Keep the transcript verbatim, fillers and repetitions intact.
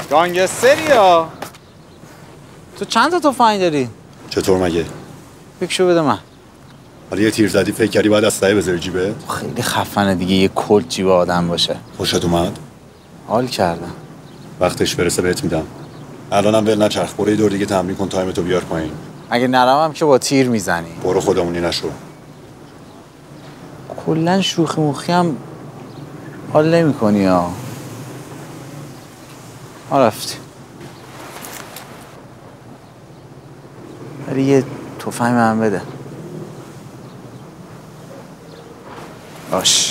گانگستری ها. تو چند تا تفنگ داری؟ چطور مگه؟ یکشو بده من. حالا یه تیر زدی فکر کردی باید اسلحه بذاری جیبه؟ خیلی خفنه دیگه یه کلت جیب آدم باشه. خوشت اومد؟ حال کردم. وقتش برسه بهت میدم. الانم ول نچرخ، برو یه دور دیگه تمرین کن، تایمتو بیار پایین. اگه نرمم که با تیر میزنی. برو خودمونی نشو. کلا شوخی موخی هم حال نمی‌کنی ها. ما رفتیم. ولی یه تفنگ من بده. باش.